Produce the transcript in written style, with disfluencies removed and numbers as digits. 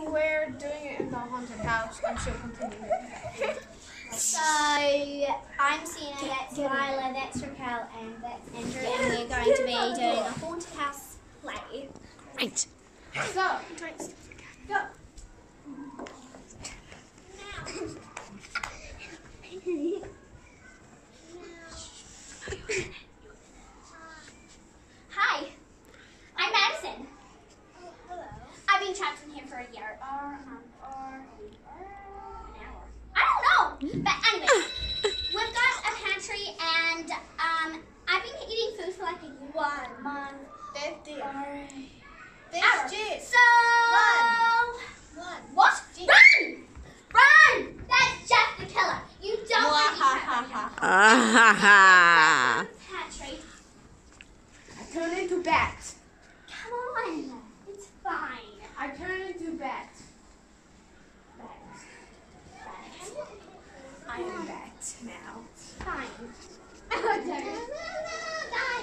we're doing it in the haunted house, and she'll continue it. So, I'm Sienna, that's Lila, that's Raquel, and that's Andrew, and we're going to be doing a haunted house play. Right. Go. Go. Hi, I'm Madison. Hello. I've been trapped in here for a year, or a month, or a week, or an hour. I don't know. But anyway, we've got a pantry, and I've been eating food for like a year. 1 month. 50. Hour. This So One. what? Run! Run! That's just the killer. You don't want to be trapped in Ah, pantry. I turn into bat. Come on. It's fine. I turn into bat. I am bat now. Fine.